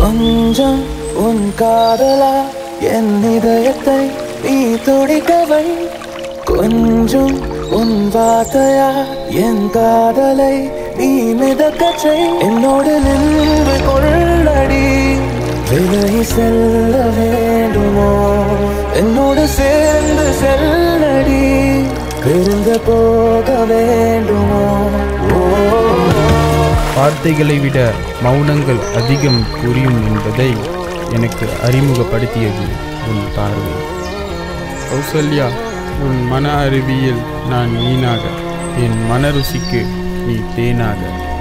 கொஞ்சம் உன் காதலா என் இதயத்தை நீ துடிக்கவை, கொஞ்சம் உன் வார்த்தையா என் காதலை நீ மிதக்கச்சை. என்னோடு நின்று கொள்ளடி, விலகி செல்ல வேண்டுமோ, என்னோடு சேர்ந்து செல்லடி, பிரிந்து போக வேண்டுமோ. வார்த்தைகளை விட மௌனங்கள் அதிகம் புரியும் என்பதை எனக்கு அறிமுகப்படுத்தியது உன் பார்வை. கௌசல்யா, உன் மன அறிவியல் நான் மீனாக, என் மன ருசிக்கு நீ தேனாக.